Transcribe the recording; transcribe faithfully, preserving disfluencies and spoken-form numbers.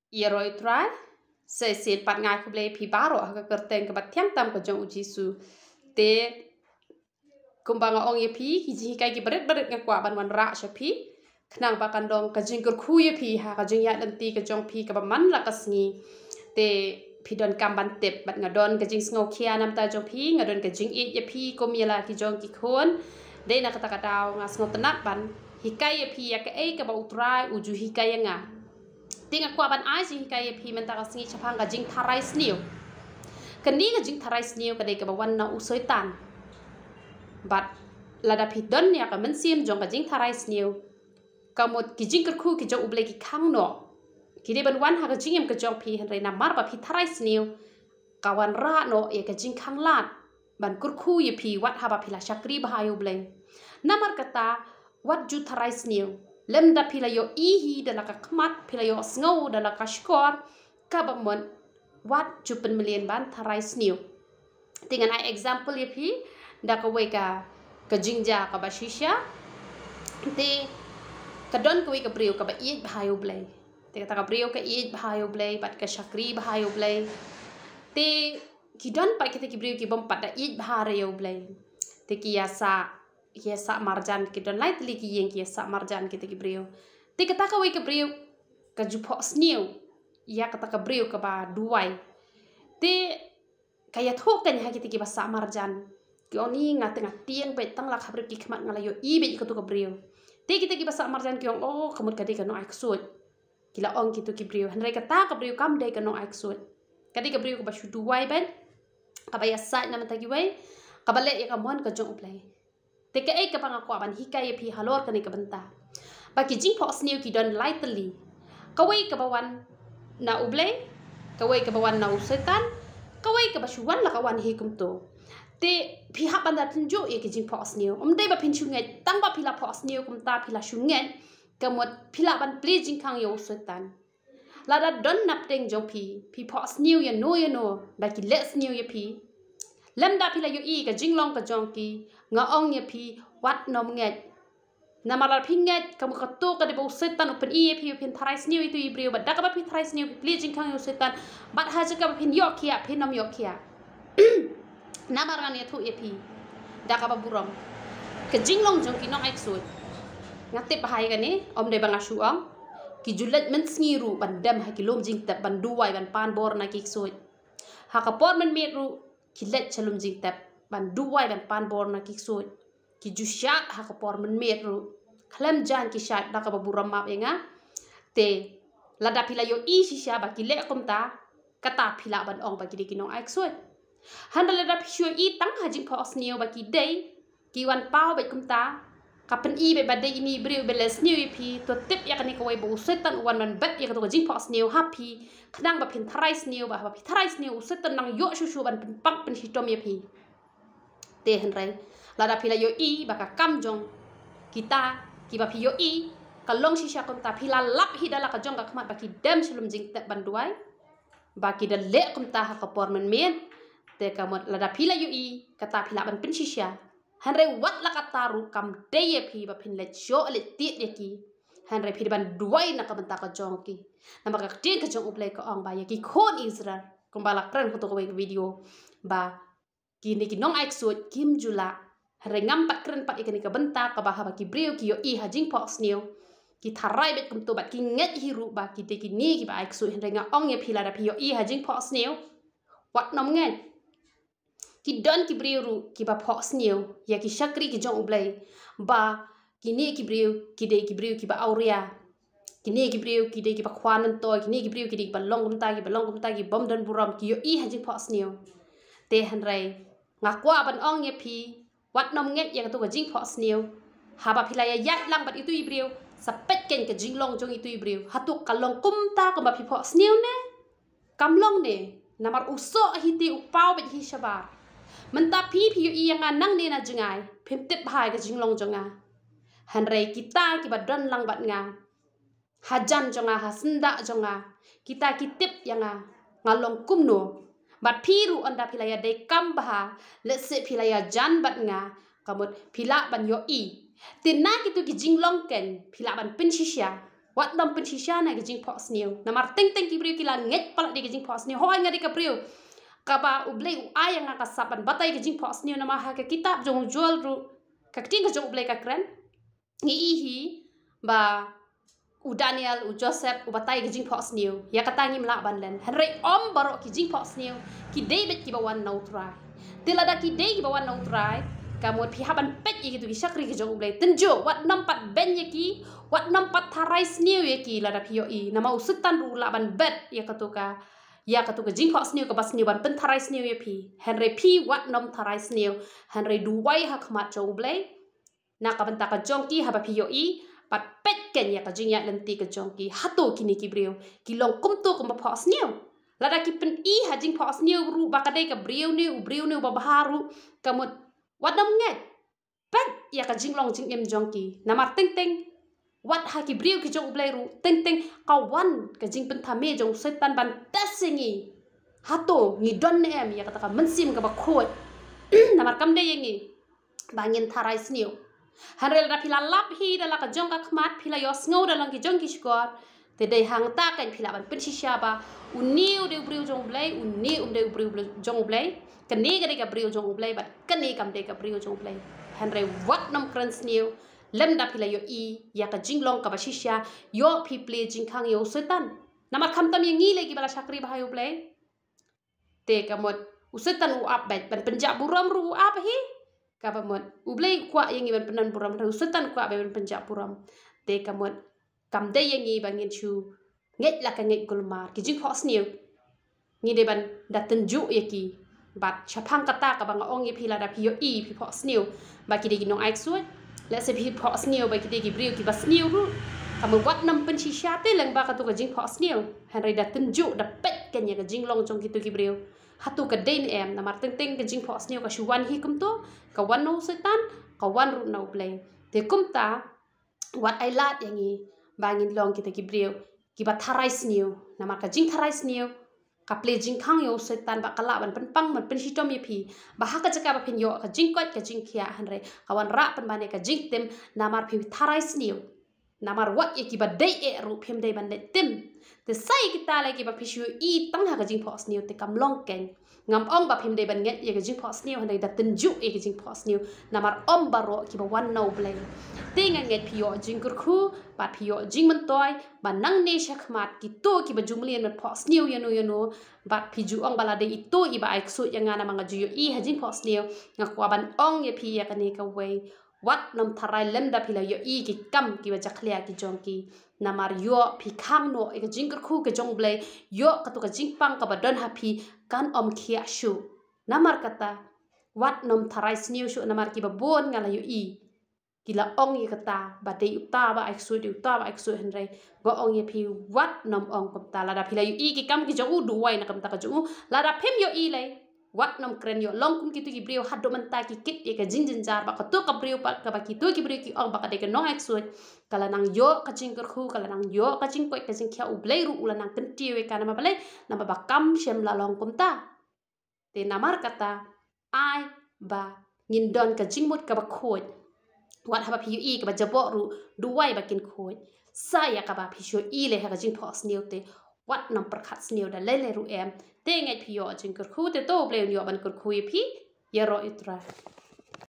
ia roi trai se se pat ngai ku ble pi baro ha ka teng ka bat thiam tam ka jong uji su te kumbang ong ye pi ki ji kai ki beret beret nga kwa ban wan ra sha pi khnang ba kan dong ka jing kur khu ye pi ha ka jing ya dan ti ka jong pi ka ba man la ka sngi te pi don kam ban tep bat nga don ka jing sngo khia nam ta jong pi nga don ka jing it ye pi ko mi la ki jong ki khon de na ka ta ka daw nga sngo tanak ban hi kai ye pi ya ka e ka ba utrai uju hi kai nga tinga kwa ban ai jing kai ye pi man ta ka sngi chapang ka jing tharai sniew kan ni ka jing tharai sniew ka de ka ba wan na u soitan but lada pi don ya ka man sim jong ka jing tharai sniew ka mot ki jing kur khu ki jong uble ki khang no ki de ban wan ha ka jing em ka jong pi han re na mar ba pi tharai sniew ka wan ra no e ka jing khang lat ban kur khu ye pi wat ha ba pi la shakri ba ha yo ble namar kata wat ju tharai sniew lem da pi la yo i hi da la ka khmat pi la yo sngo da la ka skor ka ba mon wat ju pen million ban tharai sniew tingan ai example ye pi da ka we ka ka jingja ka ba shisha te ka don ka we ka brio ka ba i ba yo ble te ta ka brio ka i ba yo ble bat ka shakri ba yo ble te ki don pa kita ki brio ki bom pat da i ba re yo ble te ki ya sa ya sa marjan ki don lai tli ki yeng ki sa marjan kita ki brio te ka ta ka we ka brio ka ju pho sniew ya ka ta ka brio ka ba duai te ka ya thok kan ha kita ki ba sa marjan ki oni nga tengah tiang be tang la khabre ki khmat ngala yo i be ka tu ka brio te kita ki ba sa marjan ki ong oh kamut ka de ka no ai ksut ki la ong ki tu ki brio han re ka ta ka brio kam de ka no ai ksut ka de ka brio ka ba shu duai ben ka ba ya sa na mata ki wai ka ba le ya ka mon ka jong uplai te ka e ka panga kwa ban hikai ye pi halor ka ni ka banta ba ki jing pho sniew ki don lightly ka wai ka ba wan na ublei ka wai ka ba wan na usetan ka wai ka ba shu wan la ka wan hi kum to te pi ha ban da tunjo ye ki jing pho sniew om de ba phin shu ngai tang ba pi la pho sniew kum ta pi la shu ngai ka mot pi la ban pli jing khang yo usetan la da don nap teng jong pi pi pho sniew ye no ye no ba ki le sniew ye pi lem da pi la yo i ka jing long ka jong ki nga ong ye pi wat nom nget na malar pi nget ka ka to ka de bo setan open i pi pin tharai sniew itu i brio ba da ka ba pi tharai sniew pi jing khang yo setan bat ha ja ka ba pin yo kia pin nom yo kia na mar ngan ye thu ye pi da ka ba burom ka jing long jong ki no ai sut ngate ba hai ka ni om de ba nga shu ong ki julet men sngi ru ban dam ha ki lom jing tap ban duai ban pan bor na ki sut ha ka por men me ru ki let chalum jing tap ban duai ban pan bor na ki sut ki ju shat ha ka por men me ru khlem jan ki shat da ka ba buram ma enga te lada pila yo i shisha ba ki le kom ta kata pila ban ong ba ki ki no ai sut han lada pi shu i tang ha jing pho sniew ba ki dei ki wan pau ba kom ta ka pen i be ba dei ni brio be les sniew pi to tip ya ka ni ko wai bo setan wan man bet ya ka to jing pho sniew happy khnang ba phin tharai sniew ba ba phi tharai sniew setan nang yo shu shu ban pen pak pen hitom ye pi te han rai lada pila yo i ba ka kam jong kita ki ba phi yo i ka long shisha kom ta pila lap hi dala ka jong ka khmat ba ki dem shlum jing tap ban duai ba ki da le kom ta ha ka por men men te ka mot lada pila yo i kata pila ban pen shisha han re wat la ka taru kam de ye phi ba phin le cho le ti de ki han re phi ban duai na ka ban ta ka jong ki na ba ka ti ka jong uple ka ong ba ye ki khon israel kom ba la kran ko to ko video ba ki ni ki nong ai sut kim jula re ngam pat kren pat ikani ka benta ka ba ha ba ki brio ki yo i ha jing pho sniew ki tharai bet kum to bat ki nget hi ru ba ki te ki ni ki ba ai sut re nga ong ye phila da phi yo i ha jing pho sniew wat nom nget ki don ki brio ru ki ba pho sniew ya ki shakri ki jong ublai ba ki ni ki brio ki de ki brio ki ba auria ki ni ki brio ki de ki ba khwanan to ki ni ki brio ki de ba long kum ta ki ba long kum ta ki bom don buram ki yo i ha jing pho sniew te han rai nga kwa ban ong ye phi wat nom nget ya ka to ka jing pho sniew ha ba phila ya yat lang bat itu i brio sa pet ken ka jing long jong itu i brio hatu ka long kum ta ka ba phi pho sniew ne kam long ne namar uso hi ti upau bet hi shabar menta pi pi yo i yang nang ne na jingai phim tip hai ka jing long jonga han rai kita ki ba don lang bat nga hajan jonga ha senda jonga kita ki tip yang ngalong kum no bat piru anda pilaya de kamba let's say pilaya jan bat nga kamut pila ban yo i tinna kitu ki jinglong ken pila ban pin shisha wat nam pen shisha na ke jing pho sniew namar ting ting ki brio ki la nget pala de ke jing pho sniew hoi ngari ka brio kaba ublei u ayang ka sapan batai ke jing pho sniew nama ha ke kitab jong jual ru ka ting ka jong ublei ka kren ngi hi ba u Daniel u Joseph u batai ke jing pho sniew ya kata ngi mla ban len henry om baro ki jing pho sniew ki David ki bawan nau trai tilada ki dei ki bawan nau trai kamu pi haban pet ye gitu ki sakri ke jong ublei tenjo wat nampat ben ye ki wat nampat tharai sniew ye ki lada pi yo i nama u soitan ru la ban bet ya katuka ya katuka jing pho sniew ka bas sniew ban pen tharai sniew ye pi henry pi wat nam tharai sniew henry duwai ha khmat jong ublei na ka benta ka jong ki haba pi yo i pat pet ken ya ka jing ya lenti ka jong ki hatu kini ki brio ki long kum tu ka pho sniew lada ki pen i ha jing pho sniew ru ba kadai ka brio ni u brio ni ba baharu kamu wat nam nget pet ya ka jing long jing em jong ki namar ting ting wat ha ki brio ki jong ublei ru ting ting kawan ka jing pen thame jong soitan ban tasingi hato ngi don em ya kata ka mensim ka ba khot namar kam de yengi bangin tharai sniew hanrel ra phila lap hi dala ka jong ka khmat phila yo sngo dalang ki jong ki skor te dei hang ta kan phila ban pen shisha ba uniu de brio jong ublei uniu de brio jong ublei kani ga de ka brio jong ublei bat kani kam de ka brio jong ublei henry wat nam kran sniew lem da phila yo i ya ka jinglong ka ba shisha yo phi ple jing khang yo soitan namar kham tam yengi le ki bala sakri ba yo ublei te kamot usetan u ap bet ban penjab buram ru ap hi ka ba mot ublei kwa yengi ban penan buram ru usetan kwa ban penjab buram te kamot kam de yengi bangin chu nget la ka nget gulmar ki jing pho sniew ngi de ban da tenju ye ki bat chapang kata ka bang ong ye phila da phi yo i phi pho sniew ba ki de gi nong ai suat la se phi pho sniew ba ki de gi brio ki ba sniew ru kamu wat nam pen shisha te leng ba ka tu ka jing pho sniew henry da tenju da pet ken ya ka jing long jong ki tu ki brio hatu ka den em namar ting ting ka jing pho sniew ka shuwan hi kum to ka wan no soitan ka wan ru no play te kum ta wat ai lat yangi bangin long ki te ki brio ki ba tharai sniew namar ka jing tharai sniew ka ple jing khang yo soitan ba kala ban pen pang man pen shitom ye phi ba ha ka jaka ba phin yo ka jing kot ka jing khia hanre kawan ra pen bane ka jing tem namar phi tharai sniew namar wat ye ki ba dei e ru phim dei ban de tim te sai ki ta le ki ba phishu i tang ha ka jing pho sniew te kam long ken ngam ong ba phim dei ban nget ye ka jing pho sniew hanre da tin ju e ka jing pho sniew namar om ba ro ki ba wan no blai te nga nget phi yo jing kur khu ba phi yo jing man toy ba nang ne shakmat ki to ki ba jumlien man pho sniew yano yano ba phi ju ong bala de i to i ba ai su ya nga na manga ju yo i ha jing pho sniew nga kwa ban ong ye phi ya ka ne ka wei wat nam tharai lem da phila yo i ki kam ki ba jakhlia ki jong ki namar yo phi khang no e ka jing kur khu ke jong blai yo ka tu ka jing pang ka ba don ha phi kan om khia shu namar kata wat nam tharai sniew shu namar ki ba bon ngala yo i kila ong ye kata ba de uta ba ai su de uta ba ai su henrai go ong ye phi wat nam ong kam ta la da phila yo i ki kam ki jong u duwai na kam ta ka ju la da phem yo i lai wat nam kren yo long kum ki tu ki brio hat do man ta ki kit ye ka jing jin jar ba ka tu ka brio pa ka ba ki tu ki brio ki ong ba ka de ka no ai su kala nang yo ka jing kur khu kala nang yo ka jing koi ka jing khia u blai ru ula nang kan ti we ka na ma blai na ba kam shem la long kum ta te namar kata ai ba ngin don ka jing mut ka ba khoi wat ha ba phi i ka ba jabo ru duwai ba kin khoi saya ka ba phi sho i le ha ka jing pho sniew te wat nam prakhat sniew da le le ru em te ngai phi yo jing kur khu te to ble yo ban kur khu i phi ya ro itra